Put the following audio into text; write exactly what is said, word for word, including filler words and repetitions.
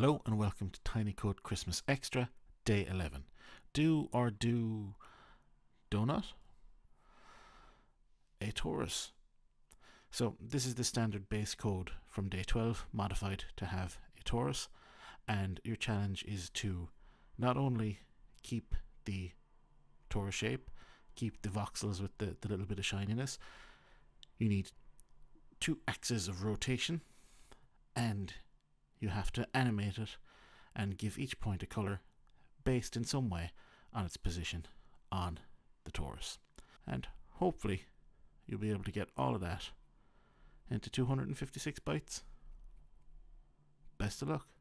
Hello and welcome to Tiny Code Christmas Extra, Day eleven. Do or do donut? A torus. So this is the standard base code from day twelve, modified to have a torus, and your challenge is to not only keep the torus shape, keep the voxels with the, the little bit of shininess, you need two axes of rotation, and you have to animate it and give each point a color based in some way on its position on the torus. And hopefully you'll be able to get all of that into two hundred fifty-six bytes. Best of luck.